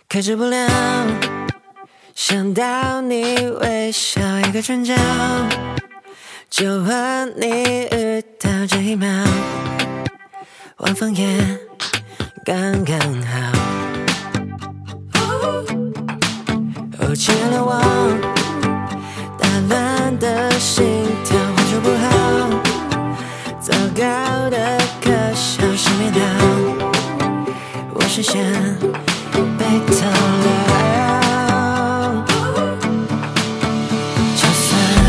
克制不了，想到你微笑一个转角，就和你遇到这一秒，晚风也刚刚好。哦，亲爱的我，打乱的心跳，换手不好，糟糕的可笑是没到，我视线被偷了，就算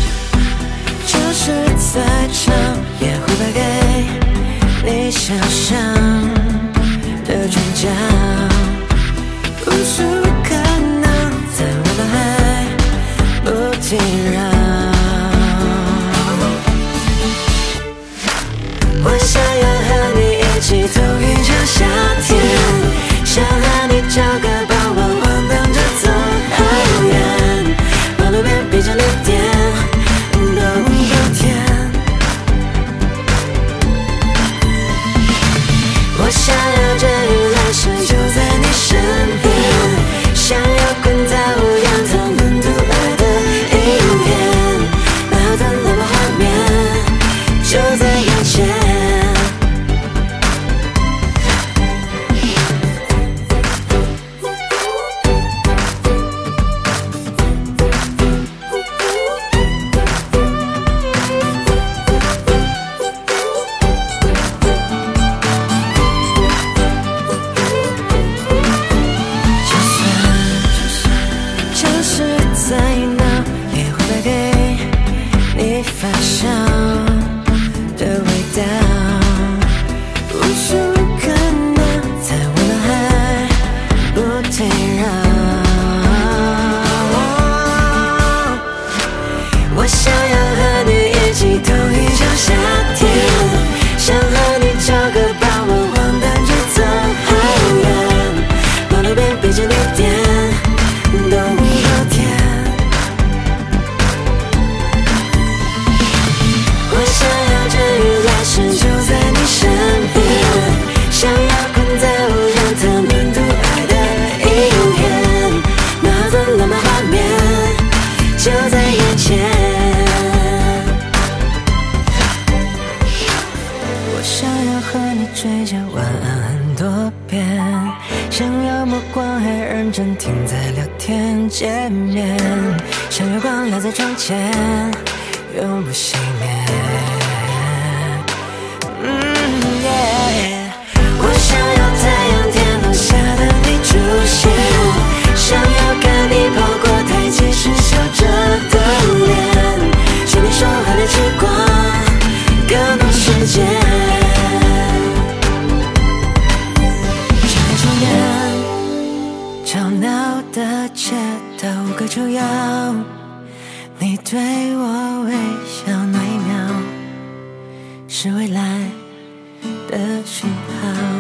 就是再长，也会败给你想象的转角，无数可能在我脑海不停绕。我想要和你一起走一场夏天，想和你找个傍晚，晃荡着走好远，马路边闭着的店都有甜。我想要这一来世就在你身边，想要困在无氧他们独爱的影片，美好的浪漫画面就在眼前。在哪也会带给你发香的味道，无数可能在我脑海不停绕。我想要和你一起同一场夏天，想和你找个傍晚，晃荡着走好远，马路边闭着的店都有甜。就在你身边，想要困在无氧他们独爱的影片，美好的浪漫画面就在眼前。我想要和你追着晚安很多遍，想要目光还认真停在聊天界面，像月光赖在窗前永不熄灭。我想要太阳天空下的你出现，想要看你跑过台阶时笑着的脸，牵你手还没吃光更多时间。深夜中间吵闹的街道无可救药，你对我微笑那一秒是未来的讯号。